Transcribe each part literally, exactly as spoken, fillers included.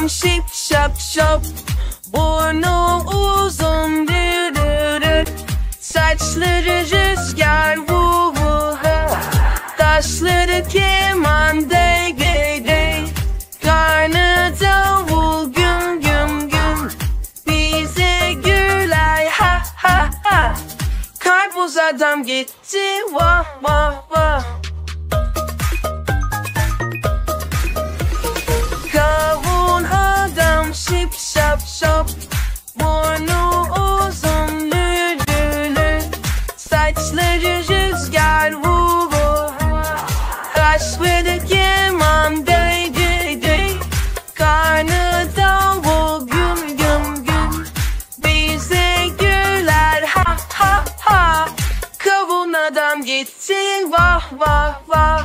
adam şip şap şop. Burnu uzun dürürür. Saçları rüzgar vu vu ha. Taşları keman dey dey dey. Karnı davul güm güm güm. Bize güler ha ha ha. Karpuz adam gitti vah vah vah. Kavun adam şip şap şop. Burnu uzun lülülü. Saçları rüzgar vu vu. Kaşları keman dey dey dey. Karnı davul güm güm güm. Bize güler ha ha ha. Kavun adam gitti vah vah vah.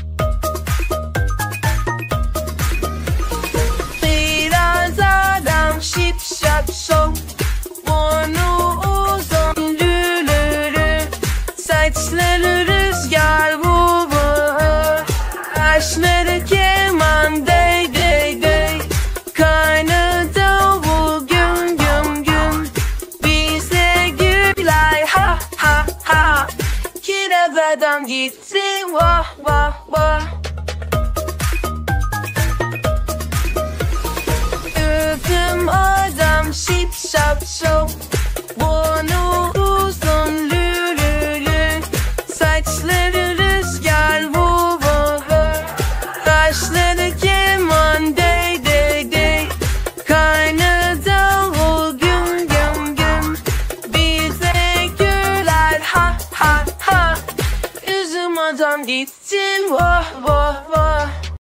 Biraz adam şip şap şop. Burnu uzun lülülü. Saçları rüzgar vu vu. Kaşları keman dey dey dey. Karnı davul güm güm güm. Bize güler ha ha ha. Kiraz adam gitti vah vah vah. Ürküm adam şip şap şop. Burnu uzun lülülü. Saçları rüzgar vu vu. Kaşları keman dey dey dey. Karnı davul güm güm güm. Bize güler ha ha ha. Üzüm adam gitti vah vah vah.